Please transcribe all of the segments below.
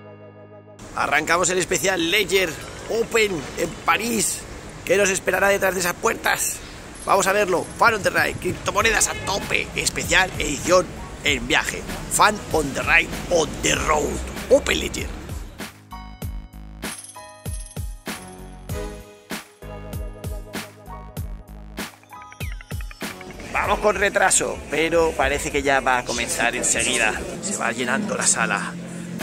Arrancamos el especial Ledger Open en París. ¿Qué nos esperará detrás de esas puertas? Vamos a verlo. Fan on the Ride, criptomonedas a tope, especial edición en viaje. Fan on the Ride, on the road. Open Ledger. Vamos con retraso, pero parece que ya va a comenzar enseguida. Se va llenando la sala.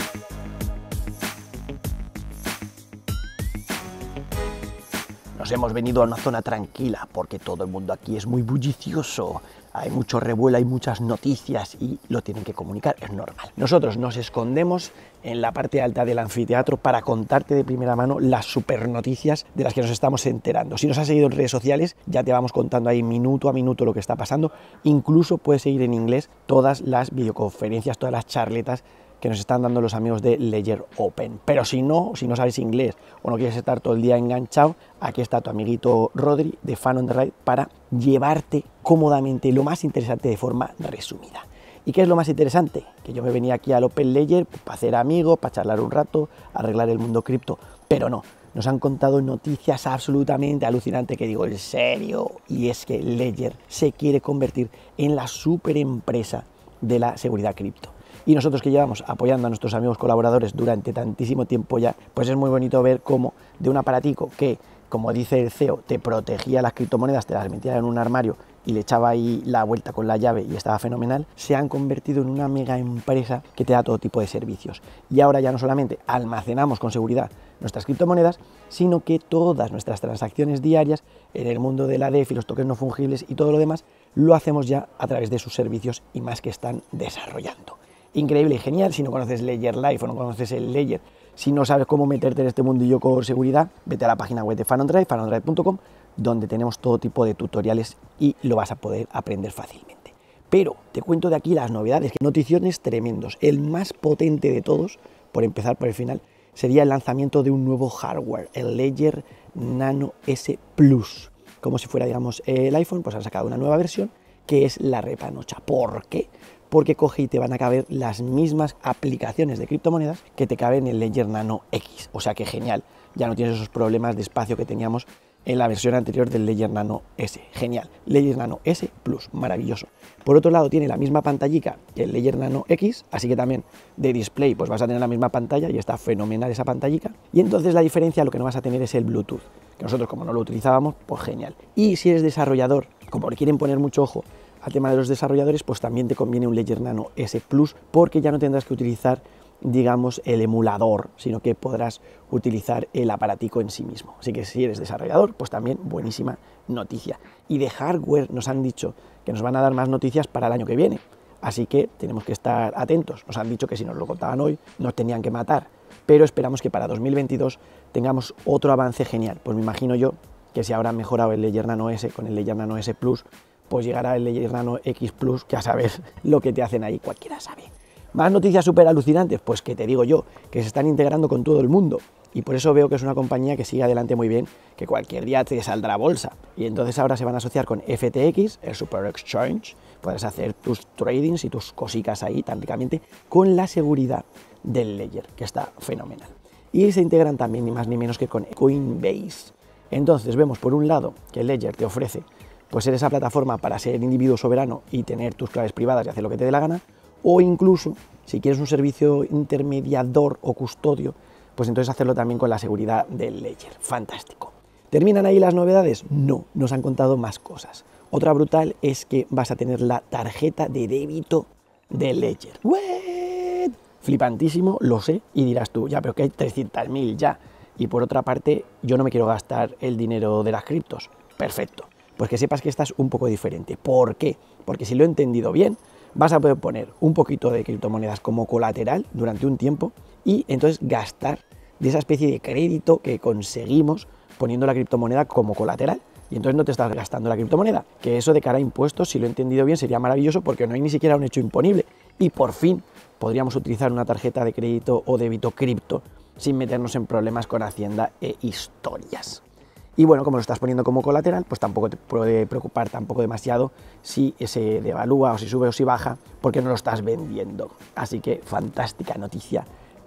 Nos hemos venido a una zona tranquila porque todo el mundo aquí es muy bullicioso. Hay mucho revuelo, hay muchas noticias y lo tienen que comunicar, es normal. Nosotros nos escondemos en la parte alta del anfiteatro para contarte de primera mano las super noticias de las que nos estamos enterando. Si nos has seguido en redes sociales, ya te vamos contando ahí minuto a minuto lo que está pasando. Incluso puedes seguir en inglés todas las videoconferencias, todas las charletas que nos están dando los amigos de Ledger Open. Pero si no sabes inglés o no quieres estar todo el día enganchado, aquí está tu amiguito Rodri de Fan on the Ride para llevarte cómodamente lo más interesante de forma resumida. ¿Y qué es lo más interesante? Que yo me venía aquí al Open Ledger para hacer amigos, para charlar un rato, arreglar el mundo cripto, pero no. Nos han contado noticias absolutamente alucinantes que digo, ¿en serio? Y es que Ledger se quiere convertir en la super empresa de la seguridad cripto. Y nosotros que llevamos apoyando a nuestros amigos colaboradores durante tantísimo tiempo ya, pues es muy bonito ver cómo de un aparatico que, como dice el CEO, te protegía las criptomonedas, te las metía en un armario y le echaba ahí la vuelta con la llave y estaba fenomenal, se han convertido en una mega empresa que te da todo tipo de servicios. Y ahora ya no solamente almacenamos con seguridad nuestras criptomonedas, sino que todas nuestras transacciones diarias en el mundo de la DeFi, los tokens no fungibles y todo lo demás, lo hacemos ya a través de sus servicios y más que están desarrollando. Increíble y genial. Si no conoces Ledger Live o no conoces el Ledger, si no sabes cómo meterte en este mundillo con seguridad, vete a la página web de Fan on the Ride, fanondride.com, donde tenemos todo tipo de tutoriales y lo vas a poder aprender fácilmente. Pero te cuento de aquí las novedades, noticiones tremendos. El más potente de todos, por empezar por el final, sería el lanzamiento de un nuevo hardware, el Ledger Nano S Plus. Como si fuera, digamos, el iPhone, pues han sacado una nueva versión que es la repanocha. ¿Por qué? Porque coge y te van a caber las mismas aplicaciones de criptomonedas que te caben en el Ledger Nano X. O sea que genial, ya no tienes esos problemas de espacio que teníamos en la versión anterior del Ledger Nano S. Genial, Ledger Nano S Plus, maravilloso. Por otro lado tiene la misma pantallica que el Ledger Nano X, así que también de display pues vas a tener la misma pantalla y está fenomenal esa pantallica. Y entonces la diferencia lo que no vas a tener es el Bluetooth, que nosotros como no lo utilizábamos, pues genial. Y si eres desarrollador, como le quieren poner mucho ojo al tema de los desarrolladores, pues también te conviene un Ledger Nano S Plus porque ya no tendrás que utilizar, digamos, el emulador, sino que podrás utilizar el aparatico en sí mismo. Así que si eres desarrollador, pues también buenísima noticia. Y de hardware nos han dicho que nos van a dar más noticias para el año que viene, así que tenemos que estar atentos. Nos han dicho que si nos lo contaban hoy, nos tenían que matar, pero esperamos que para 2022 tengamos otro avance genial. Pues me imagino yo que si ahora han mejorado el Ledger Nano S con el Ledger Nano S Plus, pues llegará el Ledger Nano X Plus, que a saber lo que te hacen ahí, cualquiera sabe. Más noticias súper alucinantes, pues que te digo yo, que se están integrando con todo el mundo, y por eso veo que es una compañía que sigue adelante muy bien, que cualquier día te saldrá bolsa, y entonces ahora se van a asociar con FTX, el Super Exchange, puedes hacer tus tradings y tus cositas ahí, tan ricamente, con la seguridad del Ledger, que está fenomenal. Y se integran también ni más ni menos que con Coinbase. Entonces vemos por un lado que el Ledger te ofrece pues ser esa plataforma para ser individuo soberano y tener tus claves privadas y hacer lo que te dé la gana, o incluso, si quieres un servicio intermediador o custodio, pues entonces hacerlo también con la seguridad del Ledger. Fantástico. ¿Terminan ahí las novedades? No, nos han contado más cosas. Otra brutal es que vas a tener la tarjeta de débito del Ledger. ¿What? Flipantísimo, lo sé, y dirás tú, ya, pero que hay 300.000 ya. Y por otra parte, yo no me quiero gastar el dinero de las criptos. Perfecto. Pues que sepas que esta es un poco diferente. ¿Por qué? Porque si lo he entendido bien, vas a poder poner un poquito de criptomonedas como colateral durante un tiempo y entonces gastar de esa especie de crédito que conseguimos poniendo la criptomoneda como colateral. Y entonces no te estás gastando la criptomoneda. Que eso de cara a impuestos, si lo he entendido bien, sería maravilloso porque no hay ni siquiera un hecho imponible. Y por fin podríamos utilizar una tarjeta de crédito o débito cripto sin meternos en problemas con Hacienda e historias. Y bueno, como lo estás poniendo como colateral, pues tampoco te puede preocupar tampoco demasiado si se devalúa o si sube o si baja, porque no lo estás vendiendo. Así que fantástica noticia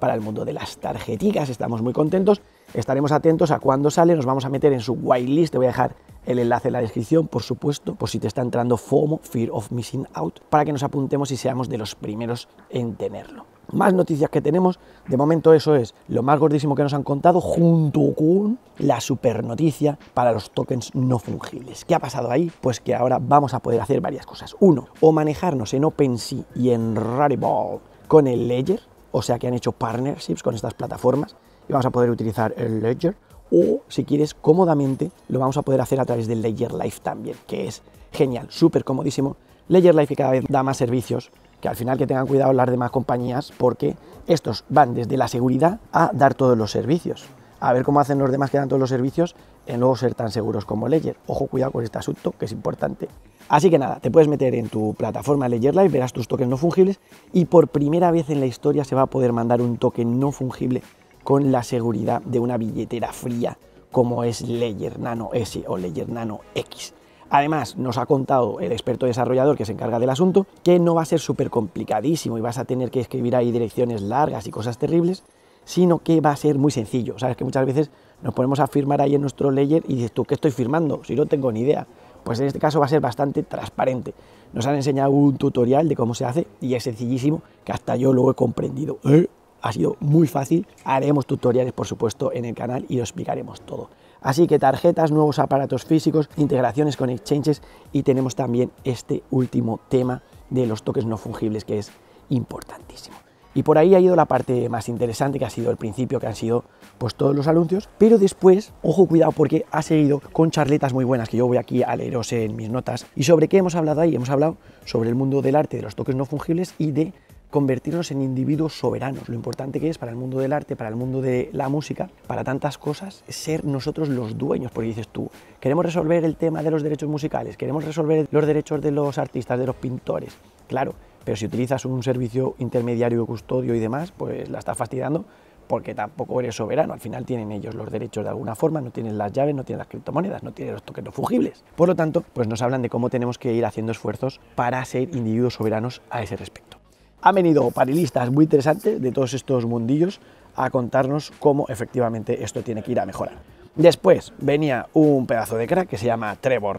para el mundo de las tarjeticas. Estamos muy contentos, estaremos atentos a cuándo sale, nos vamos a meter en su whitelist, te voy a dejar el enlace en la descripción, por supuesto, por si te está entrando FOMO, Fear of Missing Out, para que nos apuntemos y seamos de los primeros en tenerlo. Más noticias que tenemos, de momento eso es lo más gordísimo que nos han contado, junto con la super noticia para los tokens no fungibles. ¿Qué ha pasado ahí? Pues que ahora vamos a poder hacer varias cosas. Uno, o manejarnos en OpenSea y en Rarible con el Ledger, o sea que han hecho partnerships con estas plataformas y vamos a poder utilizar el Ledger, o si quieres cómodamente lo vamos a poder hacer a través del Ledger Live también, que es genial, súper comodísimo. Ledger Live que cada vez da más servicios, que al final que tengan cuidado las demás compañías, porque estos van desde la seguridad a dar todos los servicios. A ver cómo hacen los demás que dan todos los servicios en luego ser tan seguros como Ledger. Ojo, cuidado con este asunto, que es importante. Así que nada, te puedes meter en tu plataforma Ledger Live, verás tus tokens no fungibles y por primera vez en la historia se va a poder mandar un token no fungible con la seguridad de una billetera fría como es Ledger Nano S o Ledger Nano X. Además, nos ha contado el experto desarrollador que se encarga del asunto que no va a ser súper complicadísimo y vas a tener que escribir ahí direcciones largas y cosas terribles, sino que va a ser muy sencillo. Sabes que muchas veces nos ponemos a firmar ahí en nuestro Ledger y dices, ¿tú qué estoy firmando? Si no tengo ni idea. Pues en este caso va a ser bastante transparente. Nos han enseñado un tutorial de cómo se hace y es sencillísimo, que hasta yo lo he comprendido. Ha sido muy fácil. Haremos tutoriales, por supuesto, en el canal y lo explicaremos todo. Así que tarjetas, nuevos aparatos físicos, integraciones con exchanges y tenemos también este último tema de los tokens no fungibles que es importantísimo. Y por ahí ha ido la parte más interesante, que ha sido el principio, que han sido pues todos los anuncios, pero después, ojo, cuidado, porque ha seguido con charletas muy buenas que yo voy aquí a leeros en mis notas. ¿Y sobre qué hemos hablado ahí? Hemos hablado sobre el mundo del arte, de los tokens no fungibles y de convertirnos en individuos soberanos. Lo importante que es para el mundo del arte, para el mundo de la música, para tantas cosas, ser nosotros los dueños, porque dices tú, queremos resolver el tema de los derechos musicales, queremos resolver los derechos de los artistas, de los pintores, claro, pero si utilizas un servicio intermediario, custodio y demás, pues la estás fastidiando porque tampoco eres soberano. Al final tienen ellos los derechos de alguna forma, no tienen las llaves, no tienen las criptomonedas, no tienen los tokens no fungibles. Por lo tanto, pues nos hablan de cómo tenemos que ir haciendo esfuerzos para ser individuos soberanos a ese respecto. Han venido panelistas muy interesantes de todos estos mundillos a contarnos cómo efectivamente esto tiene que ir a mejorar. Después venía un pedazo de crack que se llama Trevor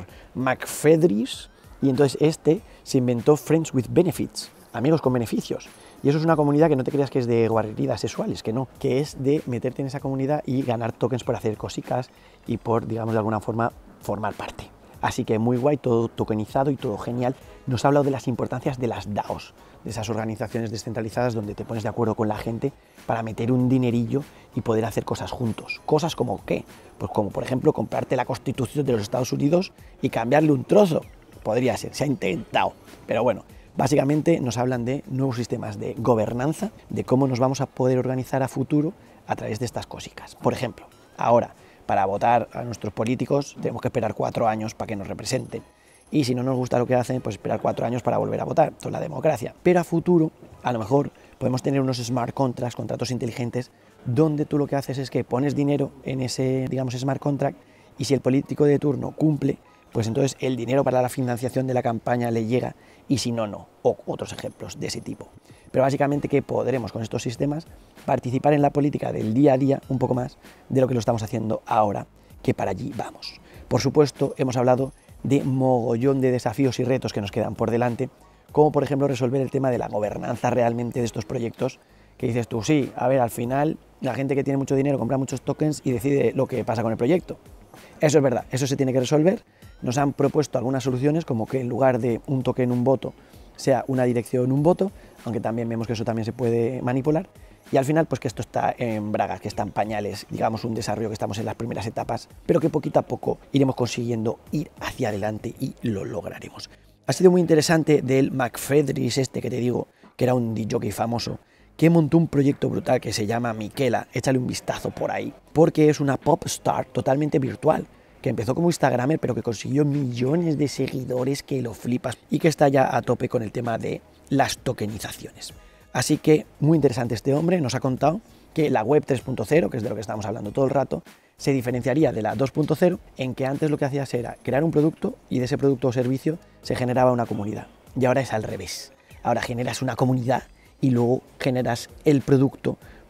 McFedris y entonces este se inventó Friends with Benefits, amigos con beneficios. Y eso es una comunidad que no te creas que es de guarrerías sexuales, que no, que es de meterte en esa comunidad y ganar tokens por hacer cositas y por, digamos, de alguna forma formar parte. Así que muy guay, todo tokenizado y todo genial. Nos ha hablado de las importancias de las DAOs, de esas organizaciones descentralizadas donde te pones de acuerdo con la gente para meter un dinerillo y poder hacer cosas juntos. Cosas como ¿qué? Pues como por ejemplo comprarte la Constitución de los Estados Unidos y cambiarle un trozo. Podría ser, se ha intentado, pero bueno. Básicamente nos hablan de nuevos sistemas de gobernanza, de cómo nos vamos a poder organizar a futuro a través de estas cositas. Por ejemplo, ahora, para votar a nuestros políticos tenemos que esperar 4 años para que nos representen. Y si no nos gusta lo que hacen, pues esperar 4 años para volver a votar. Esto es la democracia. Pero a futuro, a lo mejor, podemos tener unos smart contracts, contratos inteligentes, donde tú lo que haces es que pones dinero en ese, digamos, smart contract y si el político de turno cumple, pues entonces el dinero para la financiación de la campaña le llega y si no, no. O otros ejemplos de ese tipo. Pero básicamente que podremos con estos sistemas participar en la política del día a día un poco más de lo que lo estamos haciendo ahora, que para allí vamos. Por supuesto, hemos hablado de mogollón de desafíos y retos que nos quedan por delante, como por ejemplo resolver el tema de la gobernanza realmente de estos proyectos, que dices tú, sí, a ver, al final la gente que tiene mucho dinero compra muchos tokens y decide lo que pasa con el proyecto. Eso es verdad, eso se tiene que resolver. Nos han propuesto algunas soluciones, como que en lugar de un token, un voto, sea una dirección, un voto, aunque también vemos que eso también se puede manipular. Y al final, pues que esto está en bragas, que está en pañales, digamos un desarrollo que estamos en las primeras etapas, pero que poquito a poco iremos consiguiendo ir hacia adelante y lo lograremos. Ha sido muy interesante del McFedris este que te digo, que era un DJ famoso, que montó un proyecto brutal que se llama Miquela, échale un vistazo por ahí, porque es una pop star totalmente virtual, que empezó como instagramer, pero que consiguió millones de seguidores que lo flipas y que está ya a tope con el tema de las tokenizaciones. Así que muy interesante este hombre, nos ha contado que la web 3.0, que es de lo que estamos hablando todo el rato, se diferenciaría de la 2.0 en que antes lo que hacías era crear un producto y de ese producto o servicio se generaba una comunidad. Y ahora es al revés. Ahora generas una comunidad y luego generas el producto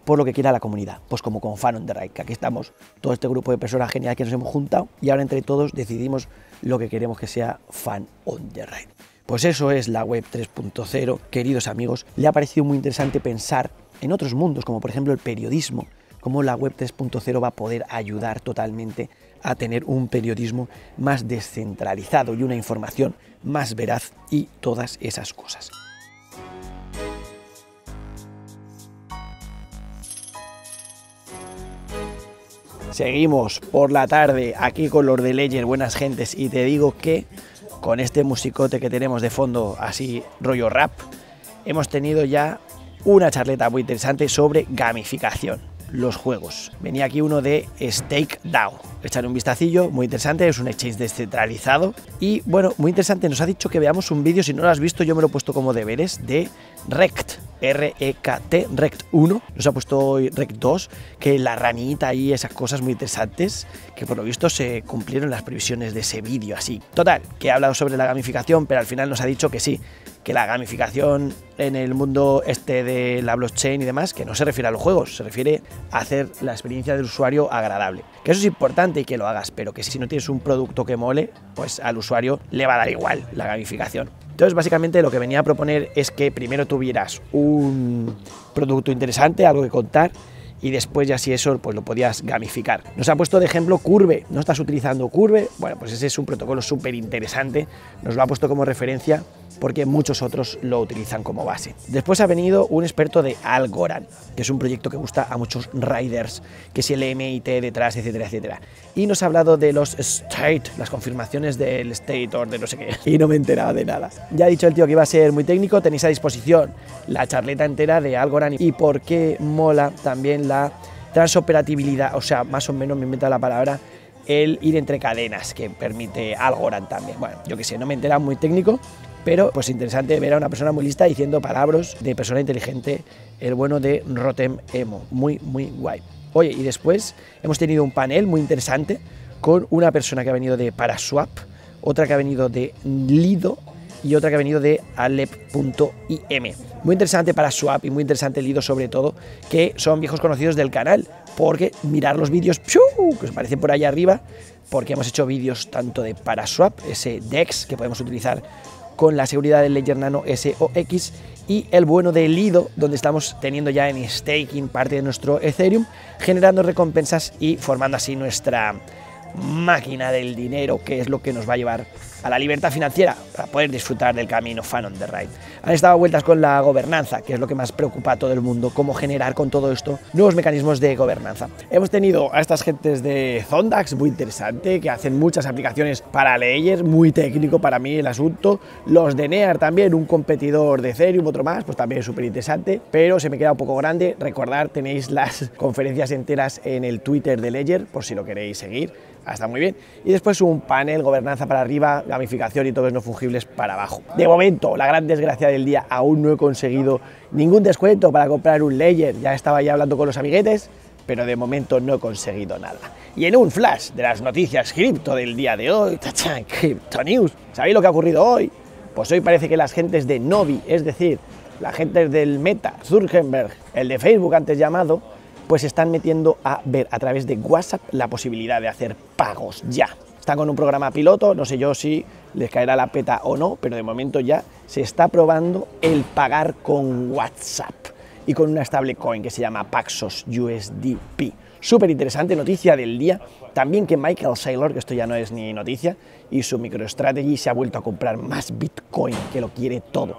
por lo que quiera la comunidad, pues como con Fan on the Ride, que aquí estamos, todo este grupo de personas genial que nos hemos juntado y ahora entre todos decidimos lo que queremos que sea Fan on the Ride. Pues eso es la web 3.0, queridos amigos. Le ha parecido muy interesante pensar en otros mundos, como por ejemplo el periodismo, cómo la web 3.0 va a poder ayudar totalmente a tener un periodismo más descentralizado y una información más veraz y todas esas cosas. Seguimos por la tarde aquí con los de Ledger, buenas gentes, y te digo que con este musicote que tenemos de fondo, así rollo rap, hemos tenido ya una charleta muy interesante sobre gamificación, los juegos. Venía aquí uno de StakeDAO, echar un vistacillo, muy interesante, es un exchange descentralizado y bueno, muy interesante, nos ha dicho que veamos un vídeo, si no lo has visto yo me lo he puesto como deberes, de Rekt, R-E-K-T, Rekt 1, nos ha puesto hoy Rekt 2, que la ranita y esas cosas muy interesantes, que por lo visto se cumplieron las previsiones de ese vídeo así. Total, que ha hablado sobre la gamificación, pero al final nos ha dicho que sí, que la gamificación en el mundo este de la blockchain y demás, que no se refiere a los juegos, se refiere a hacer la experiencia del usuario agradable. Que eso es importante y que lo hagas, pero que si no tienes un producto que mole, pues al usuario le va a dar igual la gamificación. Entonces, básicamente lo que venía a proponer es que primero tuvieras un producto interesante, algo que contar, y después ya si eso pues lo podías gamificar. Nos ha puesto de ejemplo Curve. ¿No estás utilizando Curve? Bueno, pues ese es un protocolo súper interesante, nos lo ha puesto como referencia porque muchos otros lo utilizan como base. Después ha venido un experto de Algorand, que es un proyecto que gusta a muchos riders, que si el MIT detrás, etcétera, etcétera. Y nos ha hablado de los state, las confirmaciones del state or de no sé qué, y no me he enterado de nada. Ya ha dicho el tío que iba a ser muy técnico, tenéis a disposición la charleta entera de Algorand y por qué mola también la transoperabilidad, o sea, más o menos me inventa la palabra, el ir entre cadenas que permite Algorand también. Bueno, yo qué sé, no me he enterado, muy técnico, pero pues interesante ver a una persona muy lista diciendo palabras de persona inteligente, el bueno de Rotem Emo, muy guay. Oye, y después hemos tenido un panel muy interesante con una persona que ha venido de Paraswap, otra que ha venido de Lido y otra que ha venido de Alep.im. Muy interesante Paraswap y muy interesante Lido sobre todo, que son viejos conocidos del canal, porque mirar los vídeos que os aparecen por ahí arriba, porque hemos hecho vídeos tanto de Paraswap, ese DEX que podemos utilizar con la seguridad del Ledger Nano SOX, y el bueno de Lido, donde estamos teniendo ya en staking parte de nuestro Ethereum, generando recompensas y formando así nuestra máquina del dinero, que es lo que nos va a llevar a la libertad financiera para poder disfrutar del camino Fan on the Ride. Han estado vueltas con la gobernanza, que es lo que más preocupa a todo el mundo, cómo generar con todo esto nuevos mecanismos de gobernanza. Hemos tenido a estas gentes de Zondax, muy interesante, que hacen muchas aplicaciones para Ledger, muy técnico para mí el asunto. Los de Near también, un competidor de Ethereum, otro más, pues también es súper interesante, pero se me queda un poco grande. Recordad, tenéis las conferencias enteras en el Twitter de Ledger, por si lo queréis seguir. Está muy bien. Y después un panel, gobernanza para arriba, gamificación y tokens no fungibles para abajo. De momento, la gran desgracia del día, aún no he conseguido ningún descuento para comprar un Ledger. Ya estaba ya hablando con los amiguetes, pero de momento no he conseguido nada. Y en un flash de las noticias cripto del día de hoy, ¡tachán! Crypto News. ¿Sabéis lo que ha ocurrido hoy? Pues hoy parece que las gentes de Novi, es decir, las gentes del Meta, Zuckerberg, el de Facebook antes llamado, pues están metiendo a ver a través de WhatsApp la posibilidad de hacer pagos ya. Están con un programa piloto, no sé yo si les caerá la peta o no, pero de momento ya se está probando el pagar con WhatsApp y con una stablecoin que se llama Paxos USDP. Súper interesante noticia del día. También que Michael Saylor, que esto ya no es ni noticia, y su MicroStrategy se ha vuelto a comprar más Bitcoin, que lo quiere todo.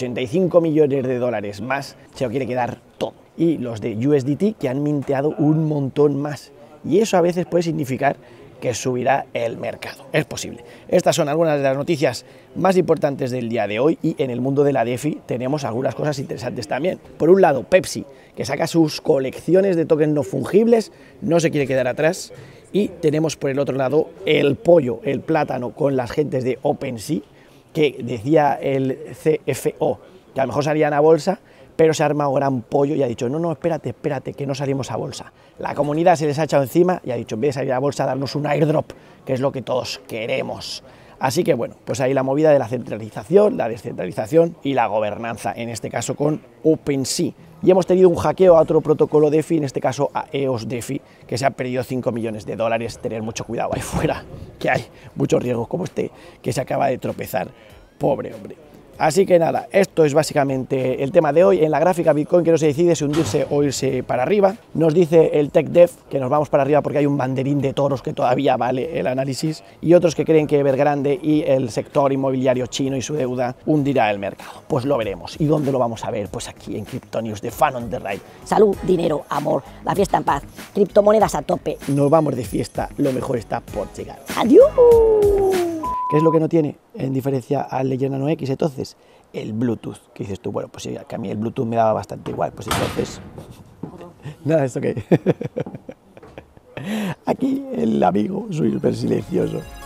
85 millones de dólares más, se lo quiere quedar todo. Y los de USDT que han minteado un montón más. Y eso a veces puede significar que subirá el mercado. Es posible. Estas son algunas de las noticias más importantes del día de hoy y en el mundo de la DeFi tenemos algunas cosas interesantes también. Por un lado, Pepsi, que saca sus colecciones de tokens no fungibles, no se quiere quedar atrás. Y tenemos por el otro lado el pollo, el plátano con las gentes de OpenSea, que decía el CFO que a lo mejor salían a bolsa, pero se ha armado gran pollo y ha dicho, no, espérate, que no salimos a bolsa. La comunidad se les ha echado encima y ha dicho, en vez de salir a bolsa, darnos un airdrop, que es lo que todos queremos. Así que bueno, pues ahí la movida de la centralización, la descentralización y la gobernanza, en este caso con OpenSea. Y hemos tenido un hackeo a otro protocolo DeFi, en este caso a EOS DeFi, que se ha perdido 5 millones de dólares. Tener mucho cuidado ahí fuera, que hay muchos riesgos como este que se acaba de tropezar. Pobre hombre. Así que nada, esto es básicamente el tema de hoy. En la gráfica Bitcoin que no se decide si hundirse o irse para arriba. Nos dice el TechDev que nos vamos para arriba porque hay un banderín de toros que todavía vale el análisis, y otros que creen que Evergrande y el sector inmobiliario chino y su deuda hundirá el mercado. Pues lo veremos. ¿Y dónde lo vamos a ver? Pues aquí en Crypto News de Fan on the Ride. Salud, dinero, amor, la fiesta en paz, criptomonedas a tope. Nos vamos de fiesta, lo mejor está por llegar. ¡Adiós! ¿Qué es lo que no tiene en diferencia al Ledger Nano X entonces? El Bluetooth. ¿Qué dices tú? Bueno, pues sí, que a mí el Bluetooth me daba bastante igual, pues entonces... Nada, ¿esto qué? Aquí el amigo, soy súper silencioso.